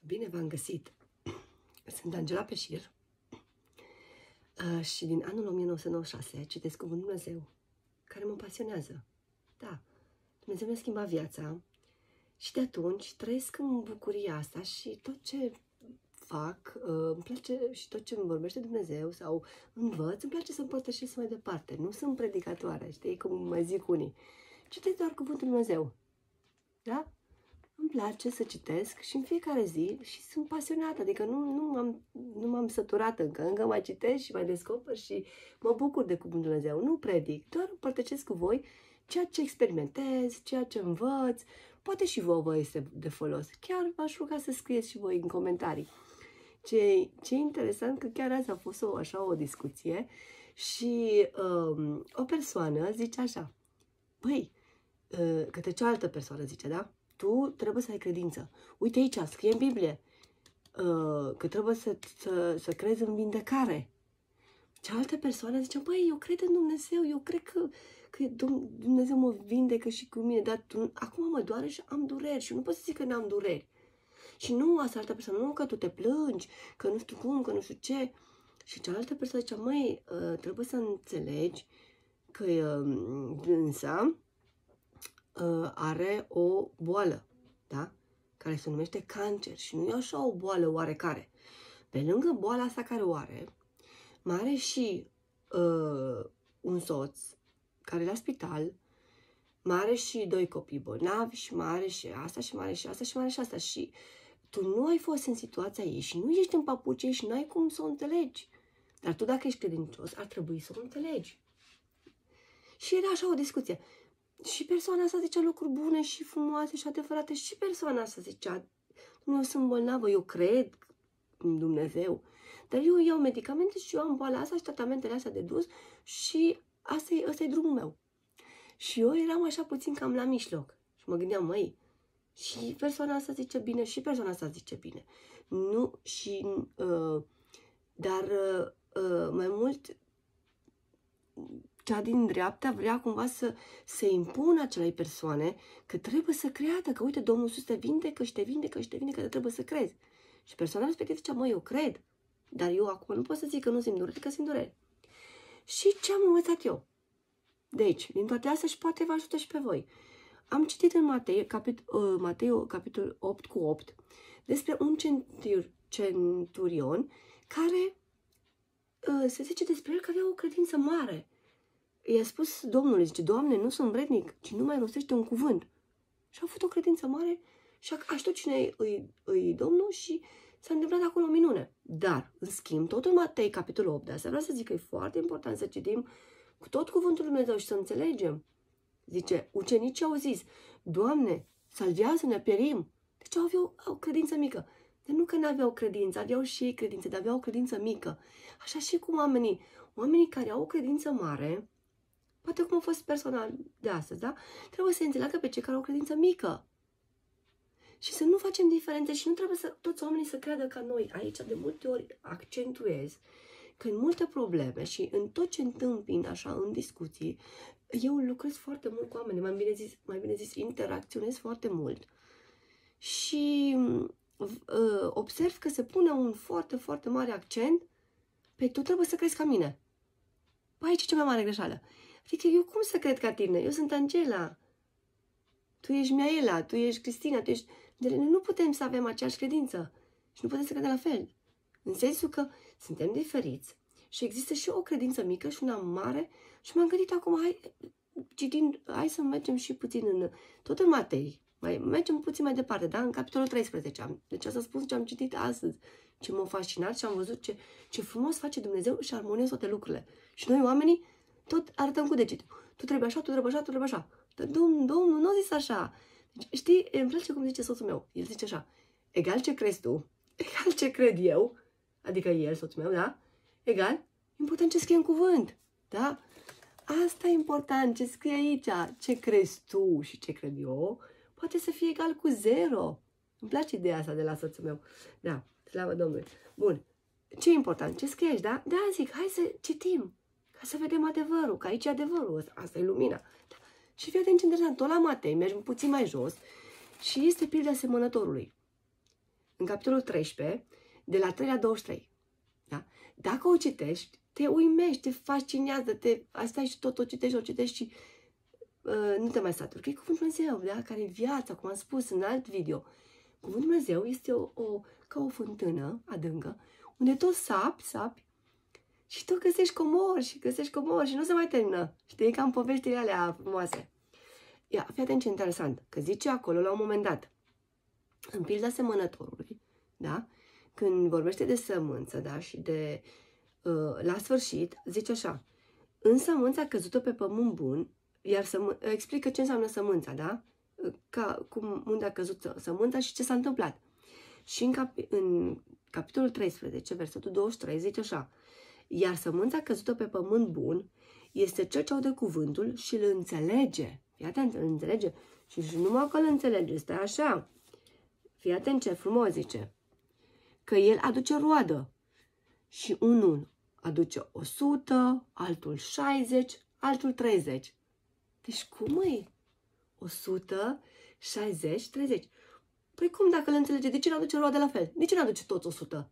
Bine v-am găsit! Sunt Angela Peșir și din anul 1996 citesc Cuvântul Lui Dumnezeu, care mă pasionează. Da, Dumnezeu mi-a schimbat viața și de atunci trăiesc în bucuria asta și tot ce fac, îmi place și tot ce îmi vorbește Dumnezeu sau învăț, îmi place să împărtășesc mai departe. Nu sunt predicatoare, știi, cum mai zic unii. Citesc doar Cuvântul Lui Dumnezeu. Da? Îmi place să citesc și în fiecare zi și sunt pasionată, adică nu m-am săturat încă mai citesc și mai descoper și mă bucur de Cuvântul Lui Dumnezeu. Nu predic, doar împărtășesc cu voi ceea ce experimentez, ceea ce învăț, poate și vouă este de folos. Chiar v-aș ruga să scrieți și voi în comentarii. Ce interesant că chiar azi a fost o discuție și o persoană zice așa, băi, către cealaltă persoană zice, da? Tu trebuie să ai credință. Uite aici, scrie în Biblie că trebuie să crezi în vindecare. Cealaltă persoană zice, băi, eu cred în Dumnezeu, eu cred că Dumnezeu mă vindecă și cu mine, dar acum mă doare și am dureri și nu pot să zic că n-am dureri. Și nu, asta altă persoană, nu, că tu te plângi, că nu știu cum, că nu știu ce. Și cealaltă persoană zice, măi, trebuie să înțelegi că dânsa are o boală, da? Care se numește cancer și nu e așa o boală oarecare. Pe lângă boala asta care o are, mai are și un soț care e la spital, mai are și 2 copii bolnavi și mai are și asta și mai are și asta și mai are și asta. Și tu nu ai fost în situația ei și nu ești în papucii și nu ai cum să o înțelegi. Dar tu, dacă ești credincios, ar trebui să o înțelegi. Și era așa o discuție. Și persoana asta zicea lucruri bune și frumoase și adevărate. Și persoana asta zicea, eu sunt bolnavă, eu cred în Dumnezeu, dar eu iau medicamente și eu am boala asta și tratamentele astea de dus și ăsta e drumul meu. Și eu eram așa puțin cam la mijloc. Și mă gândeam, măi, și persoana asta zice bine și persoana asta zice bine. Nu, și, dar mai mult cea din dreapta vrea cumva să se impună acelei persoane că trebuie să creadă, că uite, Domnul Iisus te vindecă și te vindecă și te vindecă, că trebuie să crezi. Și persoana respectivă zicea, măi, eu cred, dar eu acum nu pot să zic că nu simt durere, că simt durere. Și ce am învățat eu? Deci, din toate astea și poate vă ajută și pe voi. Am citit în Matei, capitolul 8:8, despre un centurion care se zice despre el că avea o credință mare. I-a spus Domnului, zice, Doamne, nu sunt vrednic, ci nu mai rostește un cuvânt. Și a avut o credință mare și a știut cine îi Domnul și s-a întâmplat acolo o minune. Dar, în schimb, tot în Matei, capitolul 8, de asta vreau să zic că e foarte important să citim cu tot cuvântul Lui Dumnezeu și să înțelegem. Zice, ucenicii au zis, Doamne, salvează-ne, pierim. Deci aveau o credință mică. Dar nu că n-aveau credință, aveau și ei credință, dar aveau o credință mică. Așa și cu oamenii care au o credință mare, poate cum a fost persoana de astăzi, da? Trebuie să înțeleagă pe cei care au o credință mică. Și să nu facem diferențe și nu trebuie să toți oamenii să creadă ca noi. Aici de multe ori accentuez că în multe probleme și în tot ce întâmpin așa în discuții, eu lucrez foarte mult cu oameni, mai bine zis interacționez foarte mult și observ că se pune un foarte, foarte mare accent pe tu trebuie să crezi ca mine. Păi aici e cea mai mare greșeală. Adică eu cum să cred ca tine? Eu sunt Angela. Tu ești Miaela, tu ești Cristina, tu ești... Noi nu putem să avem aceeași credință și nu putem să credem la fel. În sensul că suntem diferiți și există și o credință mică și una mare și m-am gândit acum, hai să mergem și puțin tot în Matei, mergem puțin mai departe, da? În capitolul 13. Deci asta spun ce am citit astăzi, ce m-a fascinat și am văzut ce frumos face Dumnezeu și armonios toate lucrurile. Și noi oamenii tot arătăm cu degetul. Tu trebuie așa, tu trebuie așa, tu trebuie așa. Dar Domnul nu a zis așa. Deci, știi, îmi place cum zice soțul meu. El zice așa, egal ce crezi tu, egal ce cred eu, adică el, soțul meu, da? Egal, important ce scrie în cuvânt, da? Asta e important, ce scrie aici, ce crezi tu și ce cred eu, poate să fie egal cu 0. Îmi place ideea asta de la soțul meu. Da, slavă Domnului. Bun, ce e important? Ce scrie aici, da? De-aia zic, hai să citim, ca să vedem adevărul, că aici e adevărul, asta e lumina. Da. Și fii atent ce interesant, tot la Matei, mergem puțin mai jos și este pilda semănătorului. în capitolul 13, de la 3 la 23. Da? Dacă o citești, te uimești, te fascinează, stai și tot o citești și nu te mai saturi. Că e Cuvântul Dumnezeu, da? Care e viața, cum am spus în alt video. Cuvântul Dumnezeu este ca o fântână adâncă, unde tot sapi și tot găsești comori și nu se mai termină. Știi, cam poveștile alea frumoase. Ia, fii atent ce interesant, că zice acolo la un moment dat, în pilda semănătorului, da? Când vorbește de sămânță, da? Și de, la sfârșit, zice așa, în sămânța căzută pe pământ bun, iar explică ce înseamnă sămânța, da? Unde a căzut sămânța și ce s-a întâmplat. Și în capitolul 13, versetul 23, zice așa, iar sămânța căzută pe pământ bun este cel ce aude cuvântul și îl înțelege. Fii atent, îl înțelege. Și numai că îl înțelege, stai așa. Fii atent ce frumos zice. Că el aduce roadă. Și unul aduce 100, altul 60, altul 30. Deci cum e? 100, 60, 30. Păi cum dacă îl înțelege? De ce nu aduce roadă la fel? De ce nu aduce toți 100?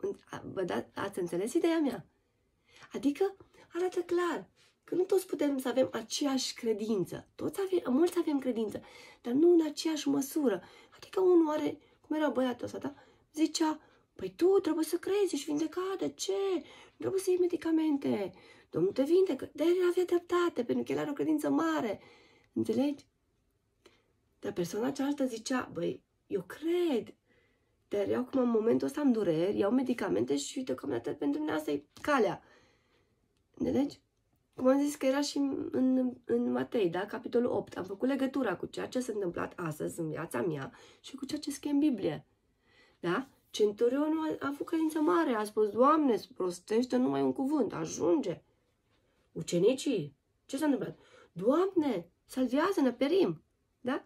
Ați înțeles ideea mea? Adică arată clar că nu toți putem să avem aceeași credință. Mulți avem credință, dar nu în aceeași măsură. Adică unul are, cum era băiatul ăsta, da? Zicea, păi tu trebuie să crezi, ești vindecat, de ce? Nu trebuie să iei medicamente. Domnul te vindecă. Dar el avea dreptate, pentru că el are o credință mare. Înțelegi? Dar persoana cealaltă zicea, băi, eu cred, dar eu acum în momentul ăsta am dureri, iau medicamente și deocamdată pentru mine asta e calea. Înțelegi? Cum am zis că era și în Matei, da? Capitolul 8. Am făcut legătura cu ceea ce s-a întâmplat astăzi în viața mea și cu ceea ce scrie în Biblie. Da? Centurionul a avut credință mare, a spus, Doamne, prostește numai un cuvânt, ajunge. Ucenicii, ce s-a întâmplat? Doamne, salvează-ne, perim. Da?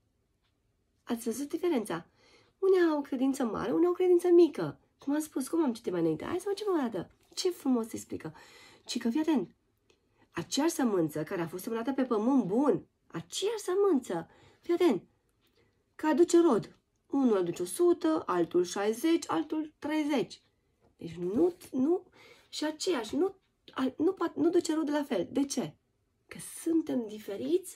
Ați văzut diferența? Unii au credință mare, unii au credință mică. Cum am spus, cum am citit mai înainte? Hai să facem o dată. Ce frumos se explică. Ci că, fii atent, aceeași sămânță care a fost semănată pe pământ bun, aceeași sămânță, fii atent, că aduce rod. Unul aduce 100, altul 60, altul 30. Deci nu și aceeași, nu duce rod la fel. De ce? Că suntem diferiți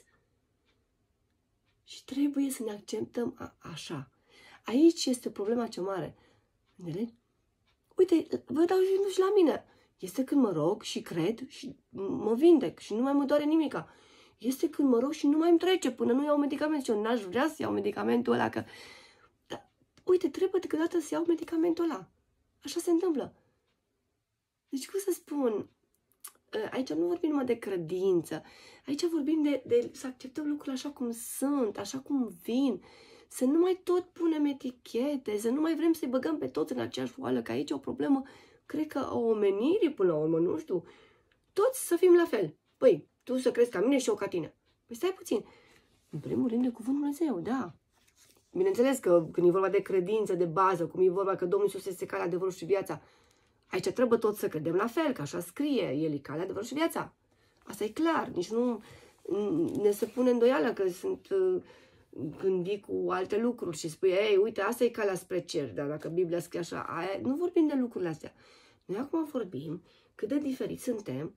și trebuie să ne acceptăm așa. Aici este problema cea mare. Înțelegi? Uite, vă dau și la mine. Este când mă rog și cred și mă vindec și nu mai mă doare nimica. Este când mă rog și nu mai îmi trece până nu iau medicament. Și eu n-aș vrea să iau medicamentul ăla. Dar, uite, trebuie câteodată să iau medicamentul ăla. Așa se întâmplă. Deci, cum să spun, aici nu vorbim numai de credință. Aici vorbim de să acceptăm lucrurile așa cum sunt, așa cum vin. Să nu mai tot punem etichete, să nu mai vrem să-i băgăm pe toți în aceeași oală, că aici e o problemă, cred că o omenire până la urmă, nu știu. Toți să fim la fel. Păi, tu să crezi ca mine și eu ca tine. Păi stai puțin. În primul rând de Cuvântul Dumnezeu, da. Bineînțeles că când e vorba de credință, de bază, cum e vorba că Domnul Iisus este calea, adevărul și viața, aici trebuie toți să credem la fel, că așa scrie, El e calea, adevărul și viața. Asta e clar, nici nu ne se pune îndoială că sunt... când vii cu alte lucruri și spui, ei, uite, asta e calea spre cer, dar dacă Biblia scrie așa, nu vorbim de lucrurile astea. Noi acum vorbim cât de diferiți suntem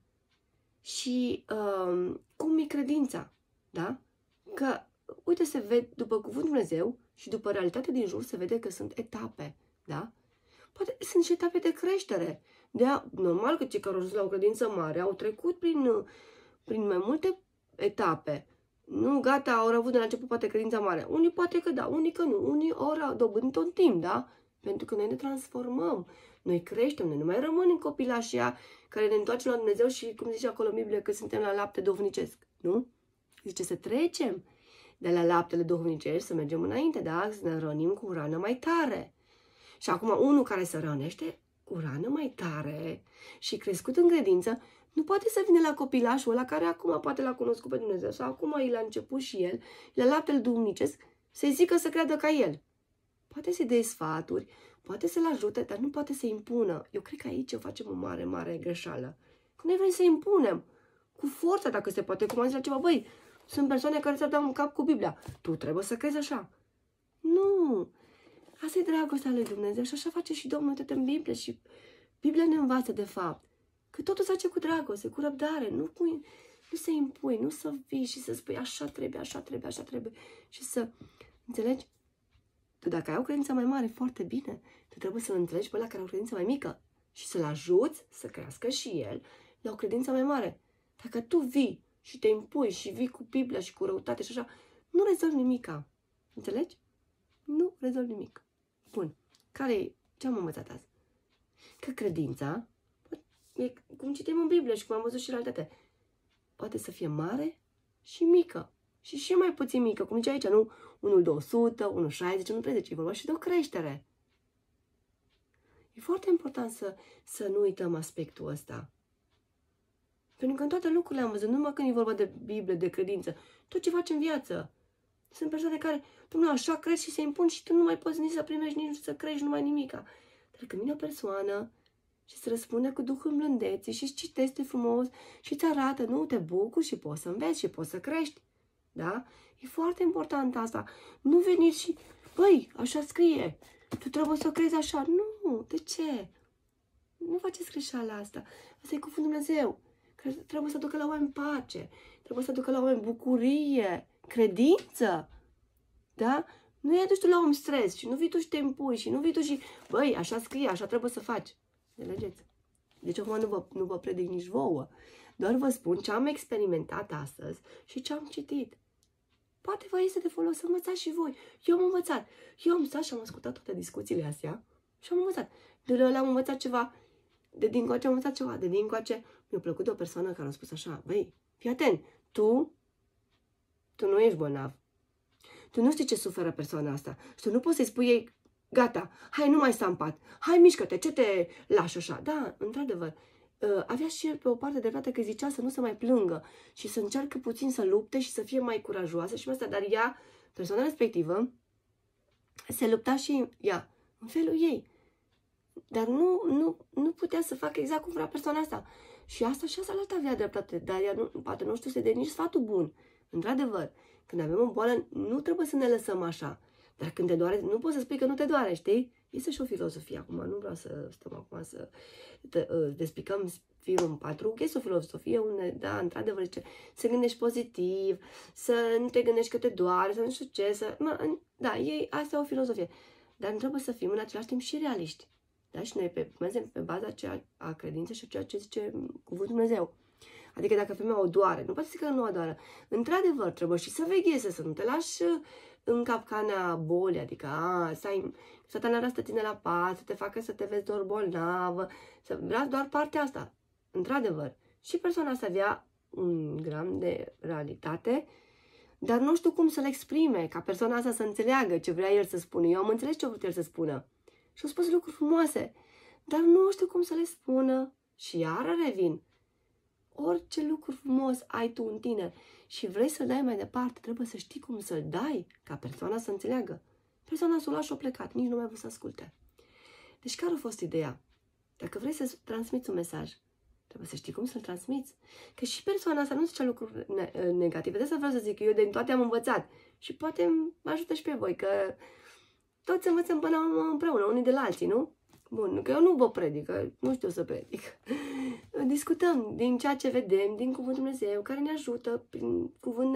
și cum e credința, da? Că, uite, se vede, după Cuvântul Dumnezeu și după realitatea din jur, se vede că sunt etape, da? Poate sunt și etape de creștere. Normal că cei care au ajuns la o credință mare au trecut prin mai multe etape. Nu, gata, au avut de la început poate credința mare. Unii poate că da, unii că nu. Unii au dobândit tot timp, da? Pentru că noi ne transformăm. Noi creștem, noi nu mai rămânem copilașia care ne întoarcem la Dumnezeu și, cum zice acolo în Biblie, că suntem la lapte duhovnicesc, nu? Zice să trecem de la laptele duhovnicesc, să mergem înainte, da? Să ne rănim cu rană mai tare. Și acum unul care se rănește cu rană mai tare și crescut în credință, nu poate să vină la copilașul ăla care acum poate l-a cunoscut pe Dumnezeu sau acum el a început și el, la laptele duhovnicesc, să-i zică să creadă ca el. Poate să-i dea sfaturi, poate să-l ajute, dar nu poate să impună. Eu cred că aici facem o mare, mare greșeală. Că noi vrem să impunem cu forța, dacă se poate, cum am zis la ceva, băi, sunt persoane care ți-au dat un cap cu Biblia. Tu trebuie să crezi așa. Nu! asta e dragostea lui Dumnezeu și așa face și Domnul tot în Biblie și Biblia ne învață de fapt că totul se face cu dragoste, cu răbdare, nu să impui, nu să vii și să spui așa trebuie, așa trebuie, așa trebuie și să, înțelegi? Tu dacă ai o credință mai mare, foarte bine, tu trebuie să-l înțelegi pe ăla care are o credință mai mică și să-l ajuți să crească și el la o credință mai mare. Dacă tu vii și te impui și vii cu Biblia și cu răutate și așa, nu rezolvi nimica. Înțelegi? Nu rezolvi nimic. Bun. Ce am învățat azi? Că credința, e cum citim în Biblie și cum am văzut și în realitate, poate să fie mare și mică. Și mai puțin mică, cum zice aici, nu unul de 100, unul 60, unul 30, e vorba și de o creștere. E foarte important să nu uităm aspectul ăsta. Pentru că în toate lucrurile am văzut, nu numai când e vorba de Biblie, de credință, tot ce faci în viață. Sunt persoane care, Dom'le, așa crezi și se impun și tu nu mai poți nici să primești, nici să crești, numai nimica. Dar când vine o persoană și se răspunde cu Duhul blândeții și îți citește frumos și îți arată, nu, te bucuri și poți să înveți și poți să crești. Da? E foarte important asta. Nu veniți și, băi, așa scrie, tu trebuie să crezi așa. Nu, de ce? Nu faceți greșeala asta. Asta e cuvântul Dumnezeu. Trebuie să ducă la oameni pace, trebuie să ducă la oameni bucurie, credință. Da? Nu e aduci tu la om stres și nu vii tu și te impui și nu vii tu și, băi, așa scrie, așa trebuie să faci. Înțelegeți? Deci acum nu vă predic nici vouă. Doar vă spun ce am experimentat astăzi și ce am citit. Poate vă este de folos să învățați și voi. Eu am învățat. Eu am stat și am ascultat toate discuțiile astea și am învățat. De la am învățat ceva. De dincoace am învățat ceva. De dincoace mi-a plăcut de o persoană care a spus așa, băi, fii atent, tu nu ești bolnav. Tu nu știi ce suferă persoana asta. Și tu nu poți să-i spui ei, gata, hai, nu mai sta în pat. Hai, mișcă-te, ce te lași așa? Da, într-adevăr, avea și el pe o parte dreptate că zicea să nu se mai plângă și să încearcă puțin să lupte și să fie mai curajoasă și asta. Dar ea, persoana respectivă, se lupta și ea, în felul ei. Dar nu putea să facă exact cum vrea persoana asta. Și asta avea dreptate, dar ea poate nu știu să dea nici sfatul bun. Într-adevăr, când avem o boală, nu trebuie să ne lăsăm așa. Dar când te doare, nu poți să spui că nu te doare, știi? Este și o filozofie acum, nu vreau să stăm acum să despicăm firul în patru. Este o filozofie unde, da, într-adevăr, zice, să gândești pozitiv, să nu te gândești că te doare, să nu știu ce, da, asta e o filozofie. Dar nu trebuie să fim în același timp și realiști. Da? Și noi mergem pe baza a credinței și ceea ce zice cuvântul Dumnezeu. Adică dacă femeia o doare, nu poate să zică că nu o doare. Într-adevăr, trebuie și să vegheze, să nu te lași în capcana bolii, adică satana vrea să te ține la pat, să te facă să te vezi doar bolnavă, să vrea doar partea asta. Într-adevăr, și persoana asta avea un gram de realitate, dar nu știu cum să le exprime, ca persoana asta să înțeleagă ce vrea el să spună. Eu am înțeles ce vrea el să spună. Și au spus lucruri frumoase, dar nu știu cum să le spună. Și iară revin. Orice lucru frumos ai tu în tine și vrei să-l dai mai departe, trebuie să știi cum să-l dai ca persoana să înțeleagă. Persoana s-o luat și-o plecat, nici nu mai vrut să asculte. Deci care a fost ideea? Dacă vrei să transmiți un mesaj, trebuie să știi cum să-l transmiți. Că și persoana asta nu zicea lucruri negative. De asta vreau să zic că eu din toate am învățat. Și poate mă ajută și pe voi, că toți învățăm până împreună, unii de la alții, nu? Bun, că eu nu vă predic, că nu știu să predic. Discutăm din ceea ce vedem, din Cuvântul Dumnezeu, care ne ajută, prin cuvânt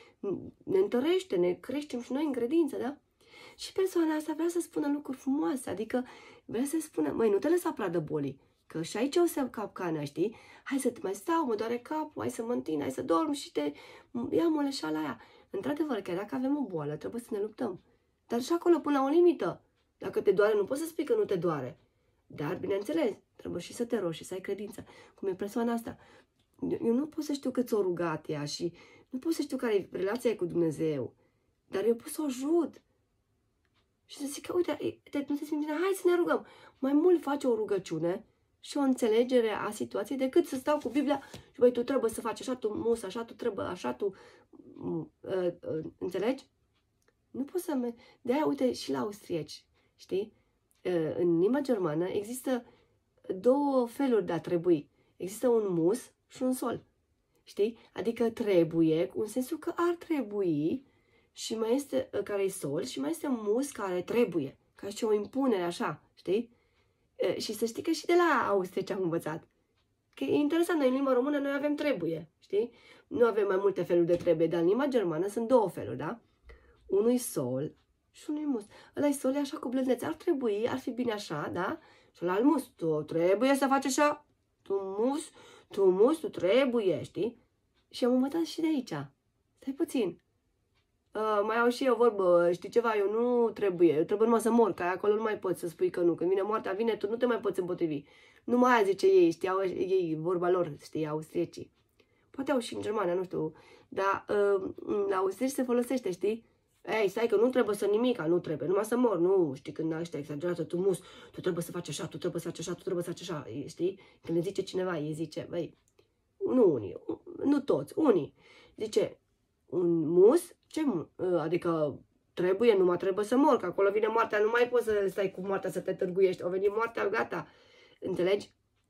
ne întărește, ne creștem și noi în credință, da? Și persoana asta vrea să spună lucruri frumoase, adică vrea să spună, măi, nu te lăsa pradă bolii, că și aici o să capcana, știi? Hai să te mai stau, mă doare capul, hai să mă întind, hai să dorm și ia moleșala aia. Într-adevăr, chiar dacă avem o boală, trebuie să ne luptăm. Dar și acolo până la o limită. Dacă te doare, nu poți să spui că nu te doare. Dar, bineînțeles, trebuie și să te rogi și să ai credință. Cum e persoana asta. Eu nu pot să știu cât s-o rugat ea și nu pot să știu care e relația ei cu Dumnezeu. Dar eu pot să o ajut. Și să zic că, uite, nu te simți bine, hai să ne rugăm. Mai mult face o rugăciune și o înțelegere a situației decât să stau cu Biblia și, băi, tu trebuie să faci așa, tu mus, așa, tu trebuie, așa, tu... înțelegi? Nu poți să... De-aia, uite, și la austrieci, știi? În limba germană există două feluri de a trebui. Există un mus și un sol. Știi? Adică trebuie, în sensul că ar trebui, și mai este care e sol, și mai este mus care trebuie. ca și o impunere așa, știi? Și să știi că și de la austrieci am învățat. Că e interesant, noi în limba română noi avem trebuie, știi? Nu avem mai multe feluri de trebuie, dar în limba germană sunt două feluri, da? Unul soll și unul mus. Ăla-i soll e așa cu blândețe. Ar fi bine așa, da? Și ăla mus, tu trebuie să faci așa. Tu mus, tu trebuie, știi? Și am învățat și de aici. Stai puțin. Mai au și eu vorbă, știi ceva, eu nu trebuie, eu trebuie numai să mor, că acolo nu mai poți să spui că nu. Când vine moartea, vine, tu nu te mai poți împotrivi. Numai aia zice ei, știau ei vorba lor, știi, austriecii. Poate au și în Germania, nu știu, dar la austrieci se folosește, știi? Ei, stai că nu trebuie să nimica, nu trebuie, numai să mor, nu, știi, când ăștia exagerată, tu trebuie să faci așa, tu trebuie să faci așa, tu trebuie să faci așa, știi? Când le zice cineva, ei zice, băi, nu unii, nu toți, unii, zice, un mus, adică trebuie, numai trebuie să mor, că acolo vine moartea, nu mai poți să stai cu moartea să te târguiești, o veni moartea, gata, înțelegi?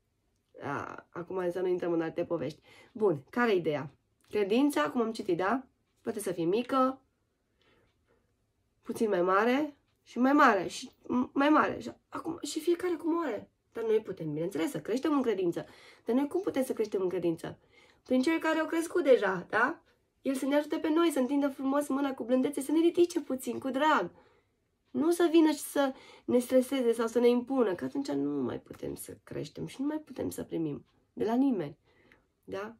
Acum să nu intrăm în alte povești. Bun, care e ideea? Credința, cum am citit, da? Poate să fie mică, puțin mai mare și mai mare și mai mare. Și, acum, și fiecare cum are. Dar noi putem, bineînțeles, să creștem în credință. Dar noi cum putem să creștem în credință? Prin cei care au crescut deja, da? El să ne ajute pe noi, să întindă frumos mâna cu blândețe, să ne ridice puțin, cu drag. Nu să vină și să ne streseze sau să ne impună, că atunci nu mai putem să creștem și nu mai putem să primim de la nimeni. Da?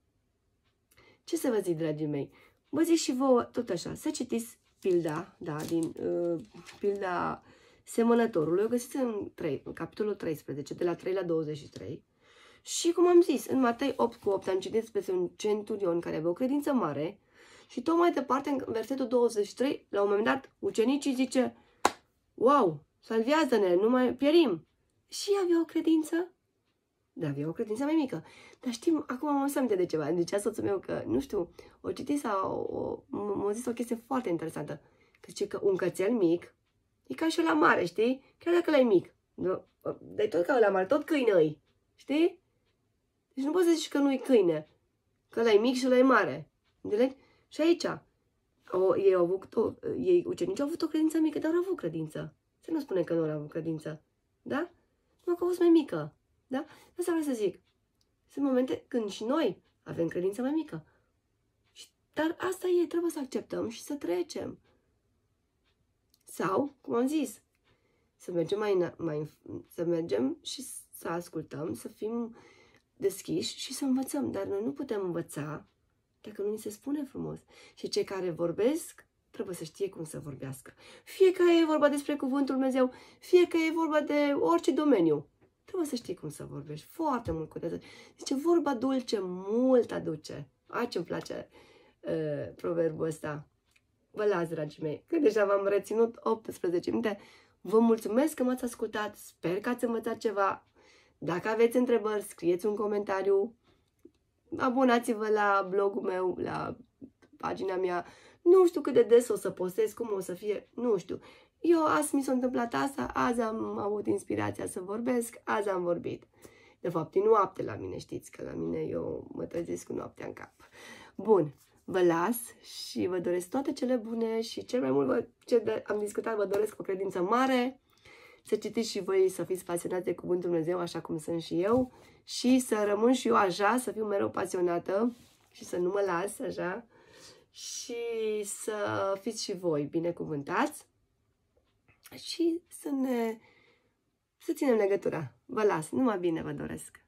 Ce să vă zic, dragii mei? Vă zic și vouă tot așa, să citiți pilda, da, din pilda semănătorului, o găsiți în capitolul 13, de la 3 la 23. Și cum am zis, în Matei 8:8 am citit despre un centurion care avea o credință mare și tot mai departe, în versetul 23, la un moment dat, ucenicii zice, wow, salvează-ne, nu mai pierim. Și avea o credință, da, avea o credință mai mică. Dar știm, acum am adus aminte de ceva, zicea soțul meu că, nu știu, o citit sau m-a zis o chestie foarte interesantă. Că zice că un cățel mic e ca și ăla mare, știi? Chiar dacă ăla e mic. Dar tot ca ăla mare, tot câine îi, știi? Deci nu poți să zici că nu-i câine, că ăla e mic și ăla e mare. Înțelegi? Și aici, ucenicii au avut o credință mică, dar au avut credință. Să nu spunem că nu au avut credință. Da? Numai că a fost mai mică. Da? Asta vreau să zic. Sunt momente când și noi avem credință mai mică. Dar asta e, trebuie să acceptăm și să trecem. Sau, cum am zis, să mergem să mergem și să ascultăm, să fim deschiși și să învățăm. Dar noi nu putem învăța dacă nu ni se spune frumos. Și cei care vorbesc trebuie să știe cum să vorbească. Fie că e vorba despre Cuvântul Dumnezeu, fie că e vorba de orice domeniu. Trebuie să știi cum să vorbești. Foarte mult contează. Zice, vorba dulce, mult aduce. Ce-mi place proverbul ăsta. Vă las, dragii mei, că deja v-am reținut 18 minute. Vă mulțumesc că m-ați ascultat. Sper că ați învățat ceva. Dacă aveți întrebări, scrieți un comentariu. Abonați-vă la blogul meu, la pagina mea. Nu știu cât de des o să postez, cum o să fie, nu știu. Eu azi mi s-a întâmplat asta, azi am avut inspirația să vorbesc, azi am vorbit. De fapt, e noapte la mine, știți că la mine eu mă trezesc cu noaptea în cap. Bun, vă las și vă doresc toate cele bune și cel mai mult am discutat, vă doresc o credință mare, să citiți și voi, să fiți pasionați de Cuvântul Dumnezeu, așa cum sunt și eu, și să rămân și eu așa, să fiu mereu pasionată și să nu mă las așa și să fiți și voi binecuvântați și să ținem legătura. Vă las, numai bine vă doresc!